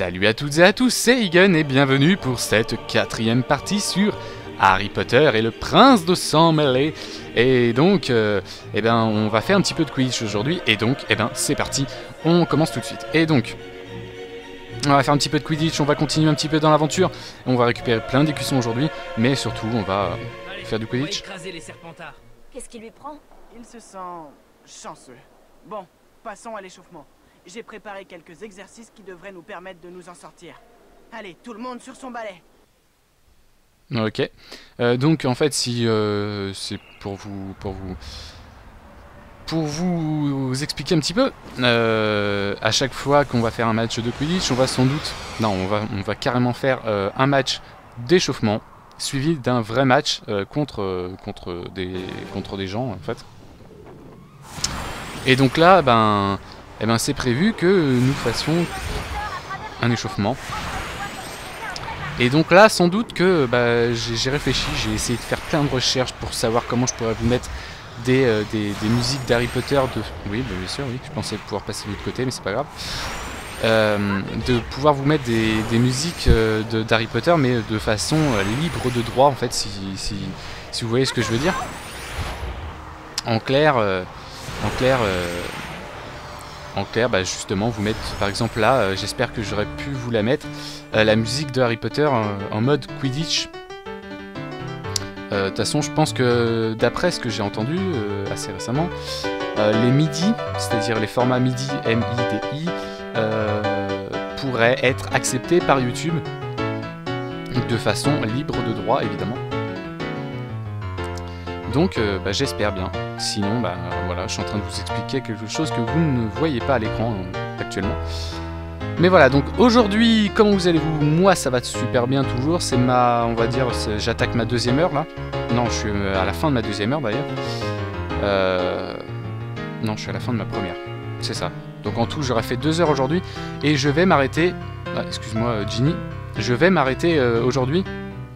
Salut à toutes et à tous, c'est Egan et bienvenue pour cette 4e partie sur Harry Potter et le Prince de Sang Mêlé. Et donc, on va faire un petit peu de Quidditch aujourd'hui, et donc, c'est parti, on commence tout de suite. Et donc, on va faire un petit peu de Quidditch, on va continuer un petit peu dans l'aventure, on va récupérer plein d'écussons aujourd'hui, mais surtout, on va faire du Quidditch. Qu'est-ce qui lui prend? Il se sent chanceux. Bon, passons à l'échauffement. J'ai préparé quelques exercices qui devraient nous permettre de nous en sortir. Allez, tout le monde sur son balai. Ok. Donc en fait, si c'est pour vous expliquer un petit peu, à chaque fois qu'on va faire un match de Quidditch, on va sans doute, non, on va carrément faire un match d'échauffement suivi d'un vrai match contre des gens en fait. Et donc là, c'est prévu que nous fassions un échauffement. Et donc là, sans doute que j'ai réfléchi, j'ai essayé de faire plein de recherches pour savoir comment je pourrais vous mettre des musiques d'Harry Potter. Oui, bien sûr, oui, je pensais pouvoir passer de l'autre côté, mais c'est pas grave. De pouvoir vous mettre des musiques d'Harry Potter, mais de façon libre de droit, en fait, si vous voyez ce que je veux dire. En clair, justement, vous mettre, par exemple là, j'espère que j'aurais pu vous la mettre, la musique de Harry Potter en mode Quidditch. De toute façon, je pense que d'après ce que j'ai entendu assez récemment, les MIDI, c'est-à-dire les formats MIDI, M-I-D-I, pourraient être acceptés par YouTube de façon libre de droit, évidemment. Donc j'espère bien. Sinon, voilà, je suis en train de vous expliquer quelque chose que vous ne voyez pas à l'écran actuellement. Mais voilà, donc aujourd'hui, comment vous allez-vous? Moi, ça va super bien toujours. C'est on va dire, j'attaque ma 2e heure là. Non, je suis à la fin de ma 2e heure d'ailleurs. Non, je suis à la fin de ma 1re. C'est ça. Donc en tout, j'aurais fait 2 heures aujourd'hui. Et je vais m'arrêter... excuse-moi, Ginny. Je vais m'arrêter aujourd'hui.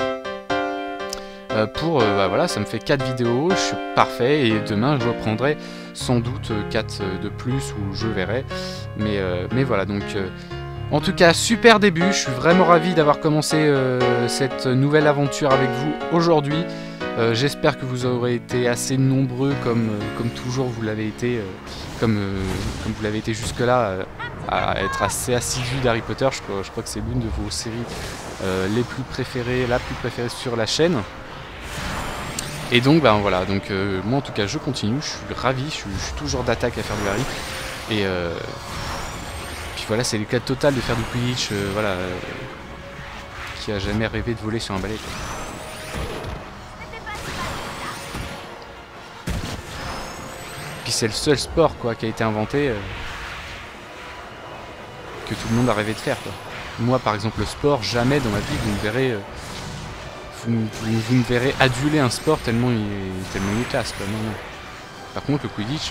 Voilà, ça me fait 4 vidéos, je suis parfait, et demain je reprendrai sans doute 4 de plus, ou je verrai, mais voilà, donc en tout cas, super début, je suis vraiment ravi d'avoir commencé cette nouvelle aventure avec vous aujourd'hui. J'espère que vous aurez été assez nombreux comme toujours vous l'avez été, comme vous l'avez été jusque là, à être assez assidus d'Harry Potter. Je crois que c'est l'une de vos séries les plus préférées, la plus préférée sur la chaîne. Et donc voilà, donc moi en tout cas je continue, je suis ravi, je suis toujours d'attaque à faire du Harry. Et puis voilà, c'est le cas total de faire du Quidditch, voilà, qui a jamais rêvé de voler sur un balai, quoi. Puis c'est le seul sport quoi qui a été inventé que tout le monde a rêvé de faire, quoi. Moi par exemple le sport, jamais dans ma vie vous me verrez vous me verrez aduler un sport tellement il est classe, quoi. Non. Par contre le Quidditch,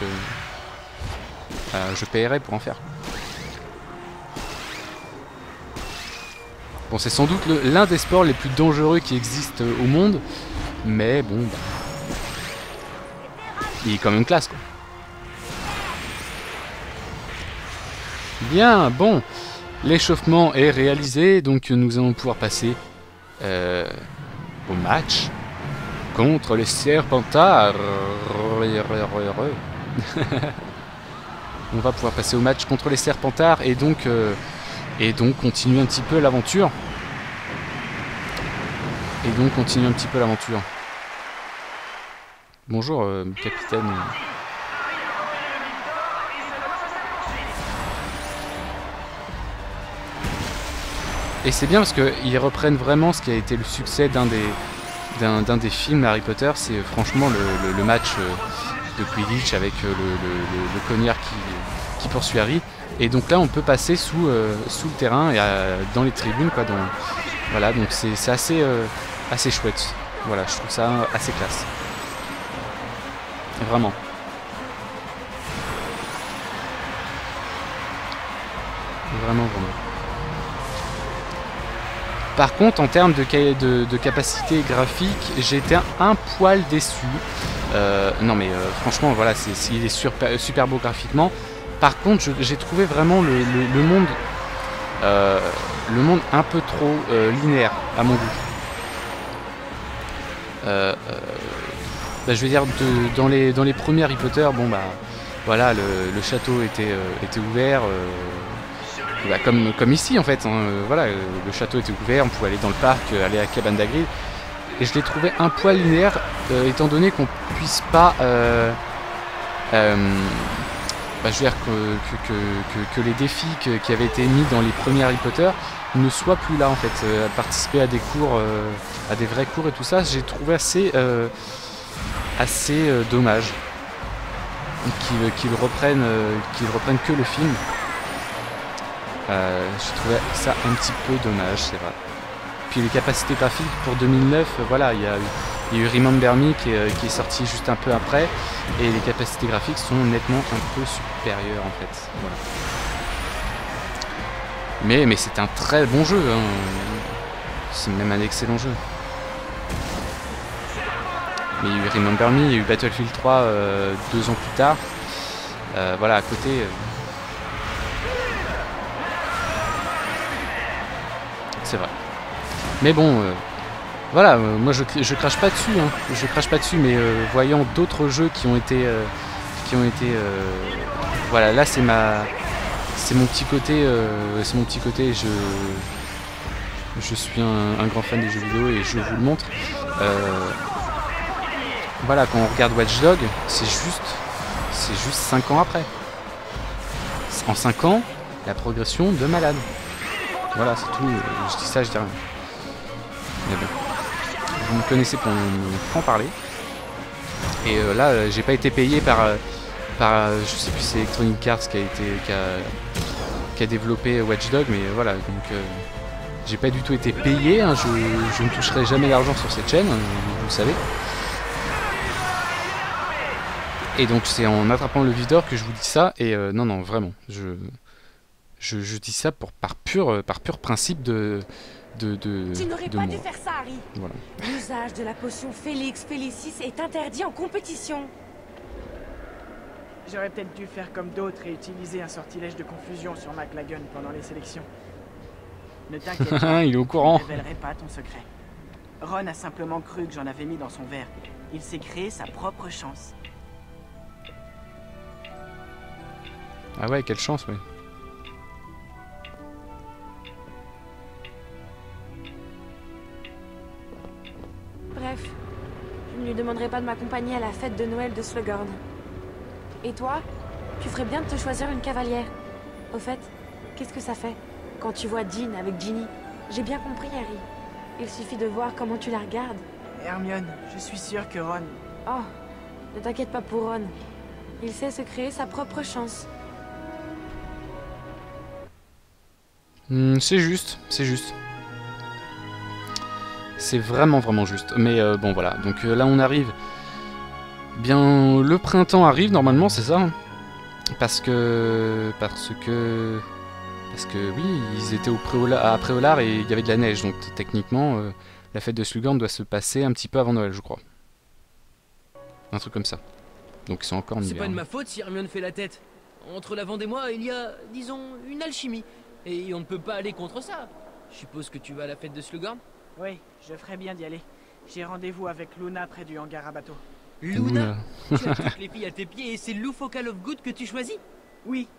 je paierais pour en faire. Bon, c'est sans doute l'un des sports les plus dangereux qui existent au monde, mais bon, il est quand même classe, quoi. Bien, bon, l'échauffement est réalisé, donc nous allons pouvoir passer au match contre les Serpentards. On va pouvoir passer au match contre les Serpentards et donc continuer un petit peu l'aventure. Bonjour, capitaine. Et c'est bien parce qu'ils reprennent vraiment ce qui a été le succès d'un des films Harry Potter, c'est franchement le match de Quidditch avec le cognard qui poursuit Harry. Et donc là on peut passer sous le terrain et dans les tribunes, quoi. Voilà, donc c'est assez chouette. Voilà, je trouve ça assez classe. Vraiment. Vraiment. Par contre, en termes de capacité graphique, j'ai été un poil déçu. Non mais franchement, voilà, il est super beau graphiquement. Par contre, j'ai trouvé vraiment le monde le monde un peu trop linéaire à mon goût. Bah, je veux dire, dans les premiers Harry Potter, bon bah voilà, le château était ouvert, bah, comme ici en fait, hein, voilà, le château était ouvert, on pouvait aller dans le parc, aller à la cabane d'Hagrid, et je l'ai trouvé un poil linéaire, étant donné qu'on puisse pas, bah, je veux dire que les défis qui avaient été mis dans les premiers Harry Potter ne soient plus là en fait, participer à des cours, à des vrais cours et tout ça, j'ai trouvé assez dommage qu'ils reprennent que le film. J'ai trouvé ça un petit peu dommage, c'est vrai. Puis les capacités graphiques pour 2009, voilà, il y a eu Remember Me qui est sorti juste un peu après, et les capacités graphiques sont nettement un peu supérieures en fait. Voilà. Mais c'est un très bon jeu, hein. C'est même un excellent jeu. Mais il y a eu Remember Me, il y a eu Battlefield 3 2 ans plus tard. Voilà, à côté. C'est vrai. Mais bon, voilà, moi je crache pas dessus, hein. Je crache pas dessus, mais voyant d'autres jeux qui ont été, voilà, là c'est mon petit côté, je suis un grand fan des jeux vidéo et je vous le montre. Voilà, quand on regarde Watch Dogs, c'est juste 5 ans après. En 5 ans, la progression de malade. Voilà, c'est tout. Je dis ça, je dis rien. Mais bon. Vous me connaissez pour en parler. Et là, j'ai pas été payé par je sais plus, c'est Electronic Arts qui a développé Watch Dogs, mais voilà, donc j'ai pas du tout été payé, hein, je ne toucherai jamais d'argent sur cette chaîne, vous le savez. Et donc c'est en attrapant le vif d'or que je vous dis ça, et non, vraiment, je dis ça par pur principe de Tu n'aurais pas moi. dû faire ça, Harry. Voilà. L'usage de la potion Félix Félicis est interdit en compétition. J'aurais peut-être dû faire comme d'autres et utiliser un sortilège de confusion sur McLaggen pendant les sélections. Ne t'inquiète pas, il est au courant. je ne révélerai pas ton secret. Ron a simplement cru que j'en avais mis dans son verre. Il s'est créé sa propre chance. Ah ouais, quelle chance, ouais. Bref, je ne lui demanderai pas de m'accompagner à la fête de Noël de Slughorn. Et toi, tu ferais bien de te choisir une cavalière. Au fait, qu'est-ce que ça fait quand tu vois Dean avec Ginny? J'ai bien compris, Harry. Il suffit de voir comment tu la regardes. Hermione, je suis sûr que Ron... Oh, ne t'inquiète pas pour Ron. Il sait se créer sa propre chance. C'est juste, c'est juste. C'est vraiment juste. Mais bon voilà, donc là on arrive. Bien, le printemps arrive normalement, c'est ça. Parce que oui, ils étaient à Préolard et il y avait de la neige, donc techniquement la fête de Slughorn doit se passer un petit peu avant Noël, je crois. Un truc comme ça. Donc ils sont encore en hiver. C'est pas de ma faute si Hermione fait la tête. Entre la Vendée et moi, il y a, disons, une alchimie. Et on ne peut pas aller contre ça. Je suppose que tu vas à la fête de Slughorn? Oui, je ferais bien d'y aller. J'ai rendez-vous avec Luna près du hangar à bateau. Luna, tu as toutes les filles à tes pieds et c'est Lou Focal of Good que tu choisis? Oui.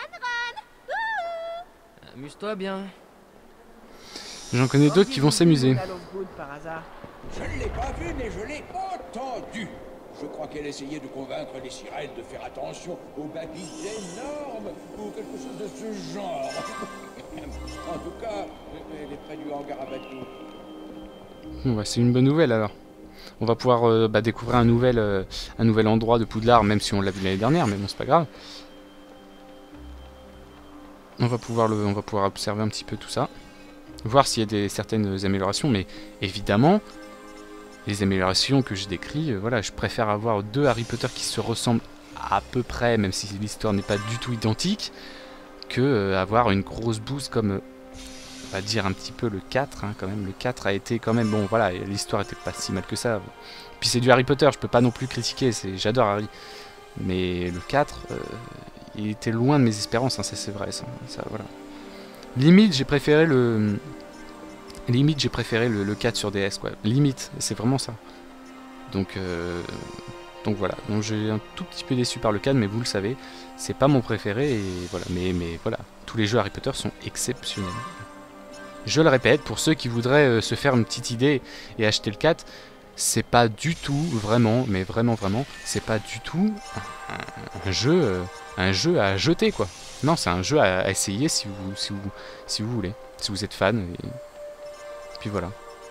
Amuse-toi bien. J'en connais d'autres qui vont s'amuser. Par hasard. Je ne l'ai pas vu, mais je l'ai entendu. Je crois qu'elle essayait de convaincre les sirènes de faire attention aux babys énormes ou quelque chose de ce genre. En tout cas, elle est près du hangar à bateau. Bon, bah, c'est une bonne nouvelle alors. On va pouvoir découvrir un nouvel endroit de Poudlard, même si on l'a vu l'année dernière, mais bon, c'est pas grave. On va pouvoir observer un petit peu tout ça. Voir s'il y a certaines améliorations, mais évidemment, les améliorations que je décris, voilà, je préfère avoir 2 Harry Potter qui se ressemblent à peu près, même si l'histoire n'est pas du tout identique, que avoir une grosse boost comme, on va dire un petit peu le 4, hein, quand même. Le 4 a été quand même, bon voilà, l'histoire était pas si mal que ça. Puis c'est du Harry Potter, je peux pas non plus critiquer, j'adore Harry. Mais le 4, il était loin de mes espérances, hein, c'est vrai, ça voilà. Limite, j'ai préféré le... Limite, j'ai préféré le 4 sur DS, quoi. Limite, c'est vraiment ça. Donc voilà. Donc j'ai un tout petit peu déçu par le 4, mais vous le savez, c'est pas mon préféré, et voilà. Mais voilà, tous les jeux Harry Potter sont exceptionnels. Je le répète, pour ceux qui voudraient se faire une petite idée et acheter le 4, c'est pas du tout, vraiment, mais vraiment, c'est pas du tout un jeu à jeter, quoi. Non, c'est un jeu à essayer si vous voulez, si vous êtes fan, et puis voilà.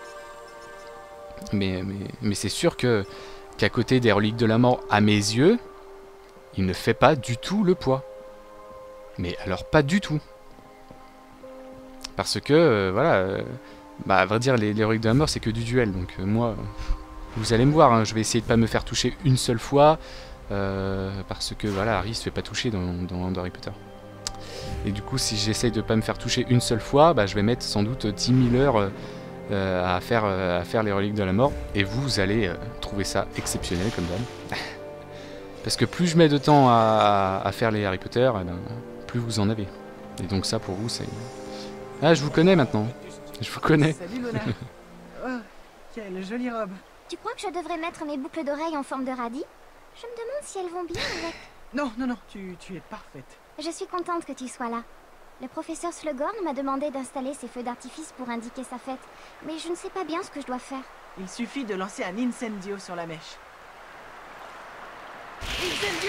Mais c'est sûr qu'à côté des Reliques de la Mort, à mes yeux, il ne fait pas du tout le poids. Mais alors pas du tout. Parce que, voilà, bah, à vrai dire, les Reliques de la Mort, c'est que du duel. Donc moi, vous allez me voir, hein, je vais essayer de pas me faire toucher une seule fois. Parce que, voilà, Harry se fait pas toucher dans Harry Potter. Et du coup, si j'essaye de pas me faire toucher une seule fois, bah, je vais mettre sans doute 10 000 heures à faire les Reliques de la Mort. Et vous allez trouver ça exceptionnel, comme d'hab. Parce que plus je mets de temps à faire les Harry Potter, eh ben, plus vous en avez. Et donc ça, pour vous, c'est... Ah, je vous connais maintenant. Je vous connais. Salut Lola. Oh, quelle jolie robe. Tu crois que je devrais mettre mes boucles d'oreilles en forme de radis? Je me demande si elles vont bien avec... Non, tu es parfaite. Je suis contente que tu sois là. Le professeur Slughorn m'a demandé d'installer ces feux d'artifice pour indiquer sa fête, mais je ne sais pas bien ce que je dois faire. Il suffit de lancer un incendio sur la mèche. Incendio!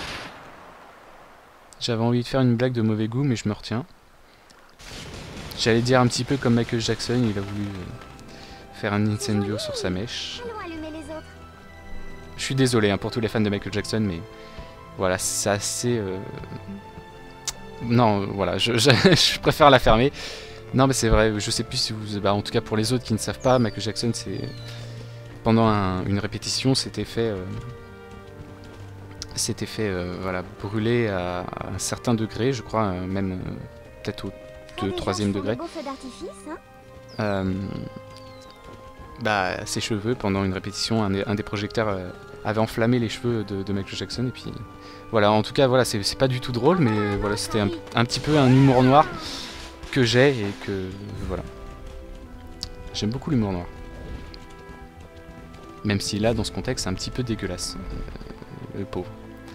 J'avais envie de faire une blague de mauvais goût, mais je me retiens. J'allais dire un petit peu comme Michael Jackson, il a voulu faire un incendio sur sa mèche. Allons allumer les autres. Je suis désolé hein, pour tous les fans de Michael Jackson, mais voilà, c'est assez... Non, voilà, je préfère la fermer. Non, mais c'est vrai, je sais plus si vous... Bah, en tout cas, pour les autres qui ne savent pas, Michael Jackson, c'est... Pendant une répétition, s'était fait voilà, brûler à un certain degré, je crois, même peut-être au 3e degré. Bah, ses cheveux, pendant une répétition, un des projecteurs avait enflammé les cheveux de Michael Jackson, et puis... Voilà, en tout cas, voilà, c'est pas du tout drôle, mais voilà, c'était un petit peu un humour noir que j'ai, et que... Voilà. J'aime beaucoup l'humour noir. Même si là, dans ce contexte, c'est un petit peu dégueulasse. Le pauvre.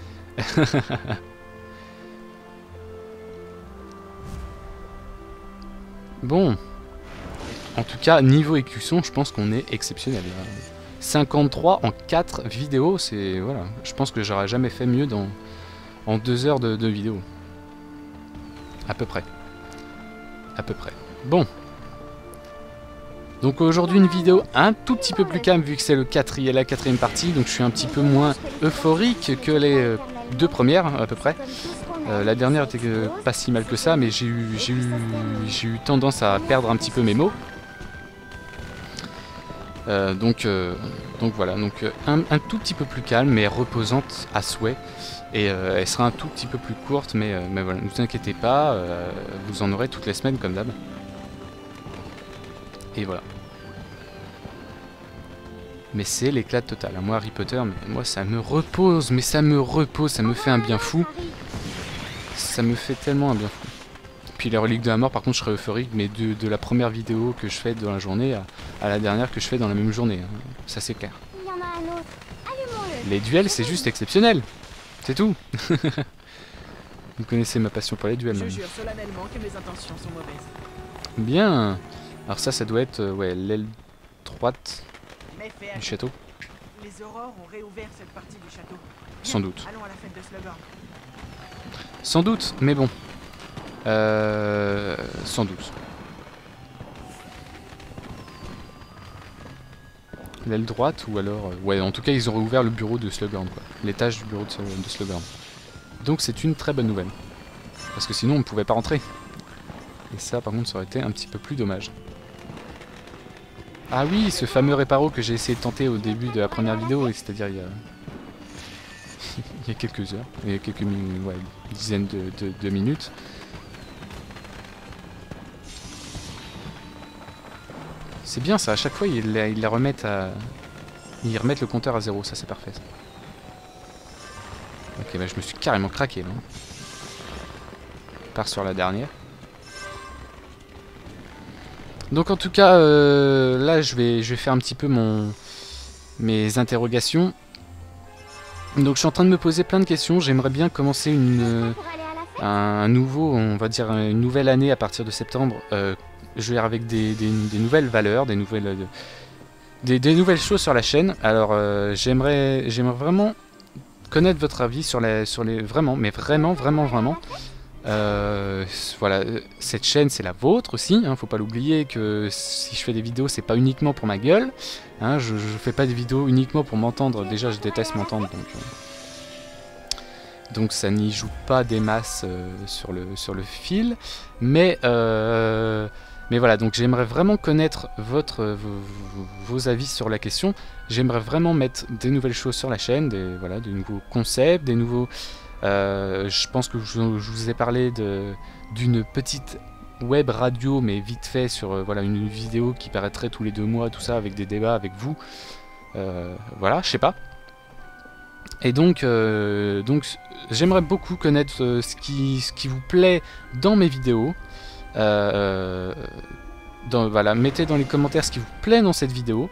Bon. En tout cas, niveau écusson, je pense qu'on est exceptionnel. 53 en 4 vidéos, c'est... Voilà. Je pense que j'aurais jamais fait mieux en 2 heures de vidéo. À peu près. À peu près. Bon. Donc aujourd'hui une vidéo un tout petit peu plus calme vu que c'est la 4e partie, donc je suis un petit peu moins euphorique que les 2 premières à peu près. La dernière était pas si mal que ça, mais j'ai eu tendance à perdre un petit peu mes mots. Donc voilà, donc un tout petit peu plus calme mais reposante à souhait. Et elle sera un tout petit peu plus courte, mais voilà, ne vous inquiétez pas, vous en aurez toutes les semaines comme d'hab. Et voilà. Mais c'est l'éclat total. Moi, Harry Potter, mais moi, ça me repose. Mais ça me repose, ça me fait un bien fou. Ça me fait tellement un bien fou. Puis les Reliques de la Mort, par contre, je serais euphorique. Mais de la première vidéo que je fais dans la journée à la dernière que je fais dans la même journée. Hein. Ça, c'est clair. Il y en a un autre. Allumons-le. Les duels, c'est juste exceptionnel. C'est tout. Vous connaissez ma passion pour les duels. Je jure solennellement que mes intentions sont mauvaises. Bien. Alors ça doit être ouais, l'aile droite du château. Les aurores ont réouvert cette partie du château. Sans doute. Allons à la fête de Slughorn. Sans doute, mais bon. Sans doute. L'aile droite ou alors... ouais, en tout cas, ils ont réouvert le bureau de Slughorn, quoi. L'étage du bureau de Slughorn. Donc c'est une très bonne nouvelle. Parce que sinon, on ne pouvait pas rentrer. Et ça, par contre, ça aurait été un petit peu plus dommage. Ah oui, ce fameux réparo que j'ai essayé de tenter au début de la première vidéo, c'est-à-dire il y a quelques heures, il y a quelques minutes, ouais, une dizaine de minutes. C'est bien ça, à chaque fois ils les remettent ils remettent le compteur à 0, ça c'est parfait. Ça. Ok, bah je me suis carrément craqué là. Je pars sur la dernière. Donc en tout cas, là je vais faire un petit peu mes interrogations. Donc je suis en train de me poser plein de questions. J'aimerais bien commencer un nouveau, on va dire une nouvelle année à partir de septembre. Je vais avec des nouvelles valeurs, des nouvelles choses sur la chaîne. Alors j'aimerais vraiment connaître votre avis sur les vraiment, mais vraiment. Voilà, cette chaîne c'est la vôtre aussi, hein, faut pas l'oublier que si je fais des vidéos c'est pas uniquement pour ma gueule, hein, je fais pas des vidéos uniquement pour m'entendre, déjà je déteste m'entendre donc ça n'y joue pas des masses sur le fil, mais voilà, donc j'aimerais vraiment connaître vos avis sur la question. J'aimerais vraiment mettre des nouvelles choses sur la chaîne, des nouveaux concepts, des nouveaux... je pense que je vous ai parlé d'une petite web radio, mais vite fait, sur voilà, une vidéo qui paraîtrait tous les 2 mois, tout ça, avec des débats avec vous. Voilà, je sais pas. Et donc j'aimerais beaucoup connaître ce qui vous plaît dans mes vidéos. Voilà, mettez dans les commentaires ce qui vous plaît dans cette vidéo.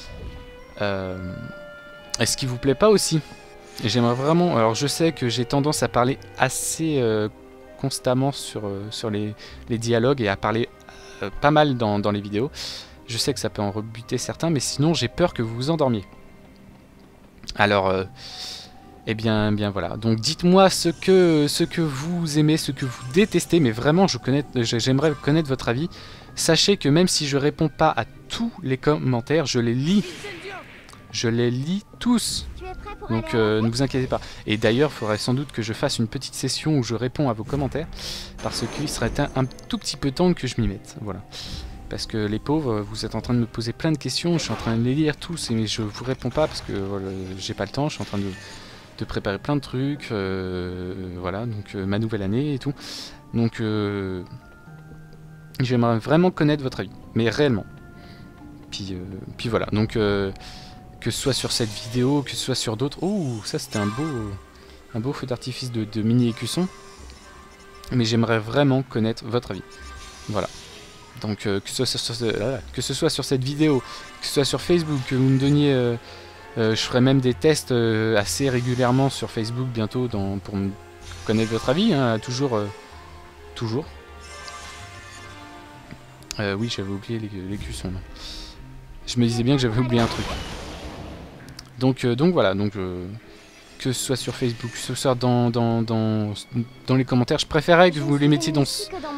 Et ce qui vous plaît pas aussi. J'aimerais vraiment... Alors je sais que j'ai tendance à parler assez constamment sur les dialogues et à parler pas mal dans les vidéos. Je sais que ça peut en rebuter certains, mais sinon j'ai peur que vous vous endormiez. Alors, eh bien voilà. Donc dites-moi ce que vous aimez, ce que vous détestez, mais vraiment j'aimerais connaître votre avis. Sachez que même si je réponds pas à tous les commentaires, je les lis. Je les lis tous. Donc ne vous inquiétez pas. Et d'ailleurs, il faudrait sans doute que je fasse une petite session où je réponds à vos commentaires. Parce qu'il serait un tout petit peu temps que je m'y mette. Voilà. Parce que les pauvres, vous êtes en train de me poser plein de questions. Je suis en train de les lire tous, mais je vous réponds pas parce que voilà, j'ai pas le temps. Je suis en train de préparer plein de trucs. Voilà, donc ma nouvelle année et tout. Donc j'aimerais vraiment connaître votre avis. Mais réellement. Puis voilà. Donc... que ce soit sur cette vidéo, que ce soit sur d'autres... Oh, ça c'était un beau feu d'artifice de mini écusson. Mais j'aimerais vraiment connaître votre avis. Voilà. Donc que ce soit sur cette vidéo, que ce soit sur Facebook, que vous me donniez... je ferai même des tests assez régulièrement sur Facebook bientôt pour connaître votre avis. Hein, toujours. Oui, j'avais oublié l'écusson. Je me disais bien que j'avais oublié un truc. Donc voilà, que ce soit sur Facebook, que ce soit dans les commentaires, je préférais que vous les mettiez dans...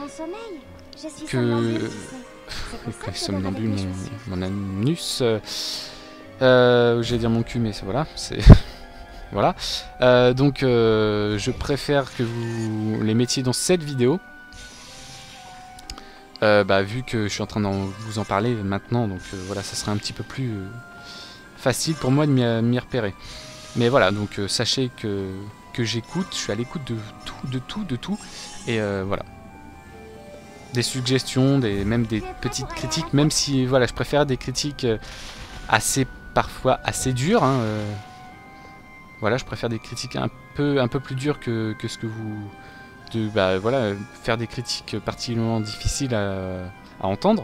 Somnambule, mon anus... j'allais dire mon cul, mais voilà, c'est... voilà. Donc je préfère que vous les mettiez dans cette vidéo. Vu que je suis en train de vous en parler maintenant, donc voilà, ça serait un petit peu plus... facile pour moi de m'y repérer. Mais voilà, donc sachez que j'écoute, je suis à l'écoute de tout, et voilà. Des suggestions, même des petites critiques, même si voilà, je préfère des critiques parfois assez dures. Hein, voilà, je préfère des critiques un peu plus dures que ce que vous... voilà, faire des critiques particulièrement difficiles à entendre.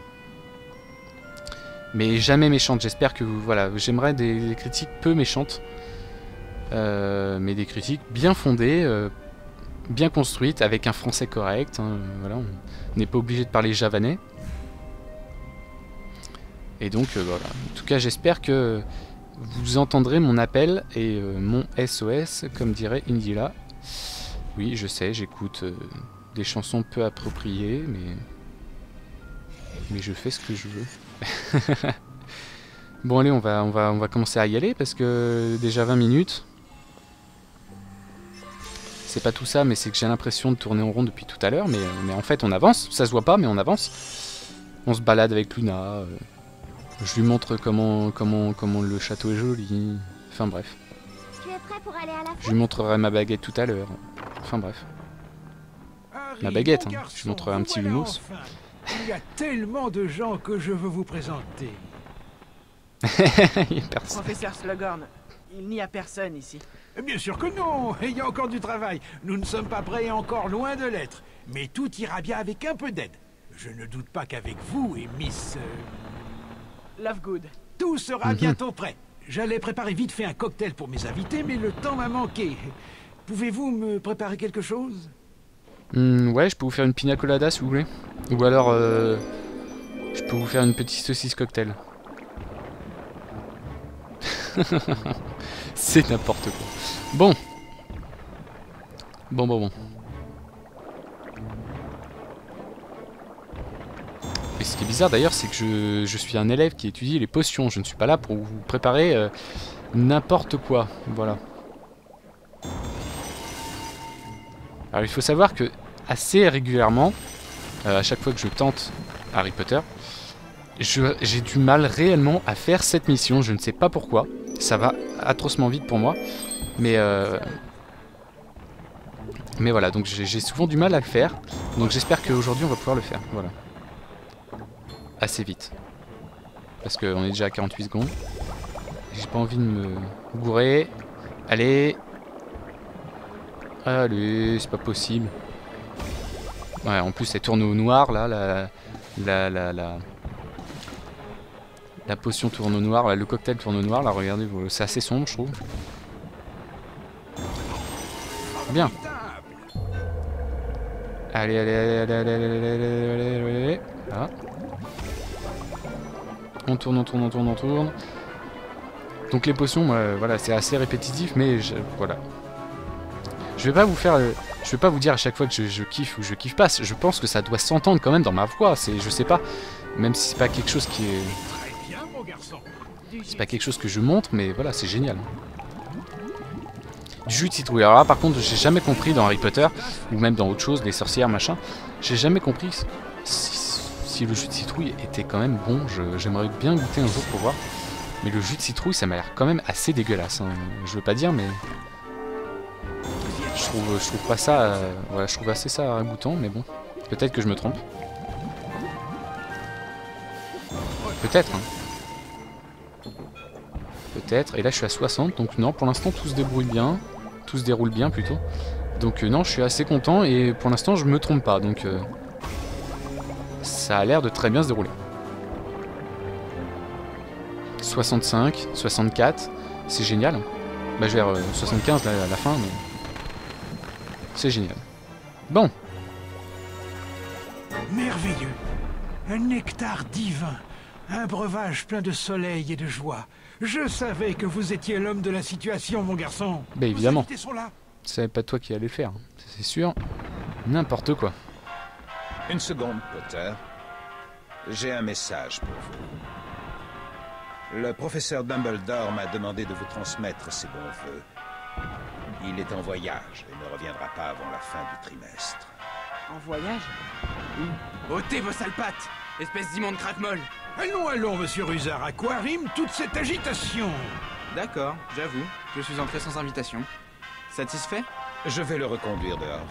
Mais jamais méchantes. J'espère que voilà, j'aimerais des critiques peu méchantes, mais des critiques bien fondées, bien construites, avec un français correct. Hein, voilà, on n'est pas obligé de parler javanais. Et donc voilà. En tout cas, j'espère que vous entendrez mon appel et mon SOS, comme dirait Indila. Oui, je sais, j'écoute des chansons peu appropriées, mais je fais ce que je veux. Bon allez, on va commencer à y aller parce que déjà 20 minutes. C'est pas tout ça, mais c'est que j'ai l'impression de tourner en rond depuis tout à l'heure, mais en fait on avance, ça se voit pas mais on avance. On se balade avec Luna, je lui montre comment le château est joli, enfin bref. Tu es prêt pour aller à la fête ? Je lui montrerai ma baguette tout à l'heure, enfin bref. Ma baguette, hein. Je lui montrerai un petit lumos. Il y a tellement de gens que je veux vous présenter. Il y a personne. Professeur Slughorn, il n'y a personne ici. Bien sûr que non, il y a encore du travail. Nous ne sommes pas prêts et encore loin de l'être. Mais tout ira bien avec un peu d'aide. Je ne doute pas qu'avec vous et Miss... Lovegood. tout sera bientôt prêt. J'allais préparer vite fait un cocktail pour mes invités, mais le temps m'a manqué. Pouvez-vous me préparer quelque chose? Ouais, je peux vous faire une pina colada si vous voulez. Ou alors, je peux vous faire une petite saucisse cocktail. C'est n'importe quoi. Bon. Bon. Et ce qui est bizarre d'ailleurs, c'est que je suis un élève qui étudie les potions. Je ne suis pas là pour vous préparer n'importe quoi. Voilà. Alors il faut savoir que assez régulièrement, à chaque fois que je tente Harry Potter, j'ai du mal réellement à faire cette mission. Je ne sais pas pourquoi. Ça va atrocement vite pour moi. Mais voilà, donc j'ai souvent du mal à le faire. Donc j'espère qu'aujourd'hui on va pouvoir le faire. Voilà. Assez vite. Parce qu'on est déjà à 48 secondes. J'ai pas envie de me gourer. Allez. Allez, c'est pas possible. Ouais, en plus elle tourne au noir là, la potion tourne au noir, là, le cocktail tourne au noir, là regardez, c'est assez sombre je trouve. Bien. Allez. Là. On tourne. Donc les potions, voilà, c'est assez répétitif, mais voilà. Je vais pas vous faire, je vais pas vous dire à chaque fois que je kiffe ou je kiffe pas. Je pense que ça doit s'entendre quand même dans ma voix. Je sais pas, même si c'est pas quelque chose qui est, c'est pas quelque chose que je montre, mais voilà, c'est génial. Du jus de citrouille. Alors là, par contre, j'ai jamais compris dans Harry Potter ou même dans autre chose, les sorcières machin. J'ai jamais compris si le jus de citrouille était quand même bon. J'aimerais bien goûter un jour pour voir. Mais le jus de citrouille, ça m'a l'air quand même assez dégueulasse. Hein. Je veux pas dire, mais je trouve pas ça. Voilà, je trouve assez ça ragoûtant, mais bon, peut-être que je me trompe. Peut-être. Hein. Peut-être. Et là, je suis à 60, donc non, pour l'instant, tout se débrouille bien, tout se déroule bien plutôt. Donc non, je suis assez content et pour l'instant, je me trompe pas. Donc ça a l'air de très bien se dérouler. 65, 64, c'est génial. Bah, je vais vers 75 là, à la fin, mais c'est génial. Bon. Merveilleux. Un nectar divin. Un breuvage plein de soleil et de joie. Je savais que vous étiez l'homme de la situation, mon garçon. Bah évidemment. Vos invités sont là. C'est pas toi qui allais le faire, c'est sûr. N'importe quoi. Une seconde, Potter. J'ai un message pour vous. Le professeur Dumbledore m'a demandé de vous transmettre ses bons vœux. Il est en voyage et ne reviendra pas avant la fin du trimestre. En voyage? Ôtez vos sales pattes, espèce d'immonde craque-molle. Allons, monsieur Rusard. À quoi rime toute cette agitation? D'accord, j'avoue, je suis entré sans invitation. Satisfait? Je vais le reconduire dehors.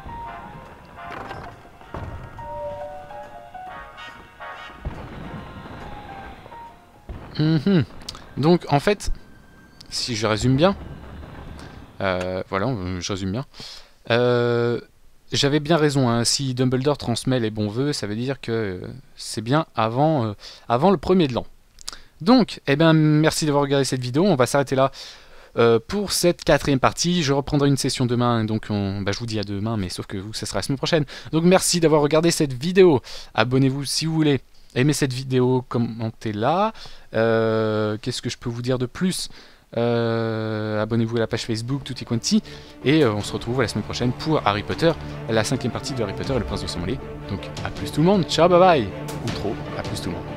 Donc en fait, si je résume bien, voilà, je résume bien. J'avais bien raison, hein, si Dumbledore transmet les bons vœux, ça veut dire que c'est bien avant le 1er de l'an. Donc, eh ben, merci d'avoir regardé cette vidéo, on va s'arrêter là pour cette 4e partie. Je reprendrai une session demain, donc je vous dis à demain, mais sauf que vous, ça sera la semaine prochaine. Donc merci d'avoir regardé cette vidéo, abonnez-vous si vous voulez. Aimez cette vidéo, commentez-la. Qu'est-ce que je peux vous dire de plus? Abonnez-vous à la page Facebook, tutti quanti. Et on se retrouve la semaine prochaine pour Harry Potter, la 5e partie de Harry Potter et le Prince de Sang Mêlé. Donc à plus tout le monde, ciao, bye bye. Ou trop, à plus tout le monde.